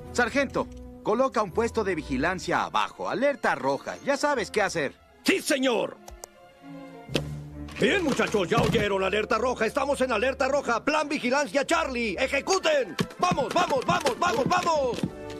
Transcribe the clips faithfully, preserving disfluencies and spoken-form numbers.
Sargento, coloca un puesto de vigilancia abajo. Alerta roja. Ya sabes qué hacer. ¡Sí, señor! Bien, muchachos, ya oyeron alerta roja. Estamos en alerta roja. Plan vigilancia Charlie. ¡Ejecuten! ¡Vamos, vamos, vamos, vamos, vamos!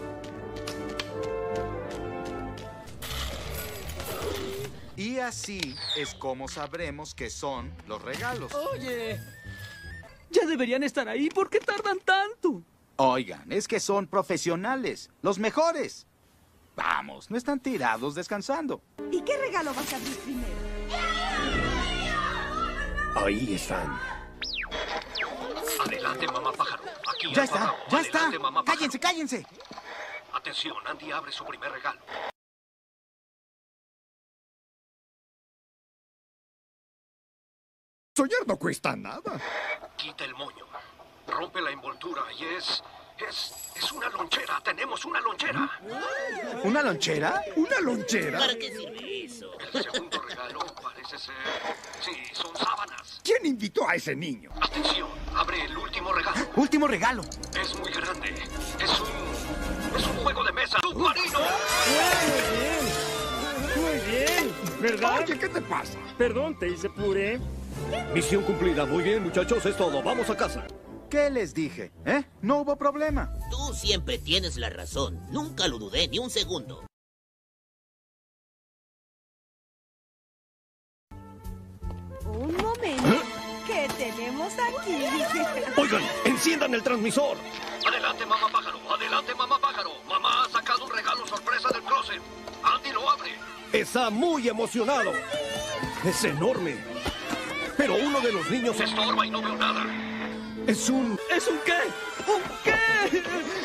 Y así es como sabremos qué son los regalos. Oye, ya deberían estar ahí. ¿Por qué tardan tanto? Oigan, es que son profesionales, los mejores. Vamos, no están tirados descansando. ¿Y qué regalo vas a abrir primero? Ahí están. Adelante, mamá pájaro. Aquí Ya al está, cuadrado. ya Adelante, está. mamá pájaro. Cállense, cállense. Atención, Andy abre su primer regalo. Soñar no cuesta nada. Quita el moño. Rompe la envoltura y es... Es... Es una lonchera. Tenemos una lonchera. ¿Una lonchera? ¿Una lonchera? ¿Para qué sirve eso? El segundo regalo parece ser... Sí, son sábanas. ¿Quién invitó a ese niño? Atención, abre el último regalo. Último regalo. Es muy grande. Es un... Es un juego de mesa submarino. Muy bien, ¿verdad? Oye, ¿qué te pasa? Perdón, te hice puré. Misión cumplida. Muy bien, muchachos, es todo. Vamos a casa. ¿Qué les dije? ¿Eh? No hubo problema. Tú siempre tienes la razón. Nunca lo dudé ni un segundo. Un momento. ¿Qué tenemos aquí? Oigan, enciendan el transmisor. Adelante, mamá pájaro. Adelante, mamá pájaro. Mamá ha sacado un regalo sorpresa del closet. Andy lo abre. Está muy emocionado. Es enorme. Pero uno de los niños Se es, estorba y no veo nada. es un... ¿Es un qué? ¿Un qué?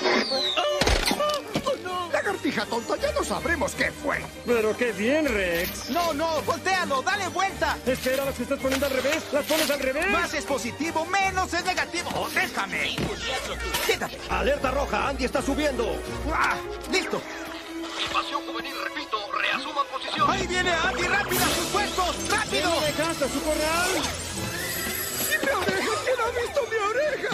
¡Oh, no! Lagartija tonta, ya no sabremos qué fue. Pero qué bien, Rex. No, no, voltéalo, dale vuelta. Espera, las estás poniendo al revés. Las pones al revés. Más es positivo, menos es negativo. Oh, déjame. Quítate. Alerta roja, Andy está subiendo. Ah, listo. Invasión juvenil, repito. Reasuman posición. Ahí viene Andy, rápido a sus puestos, rápido. ¿Quién me dejaste a su corral? ¡Mi oreja! ¿Quién ha visto mi oreja?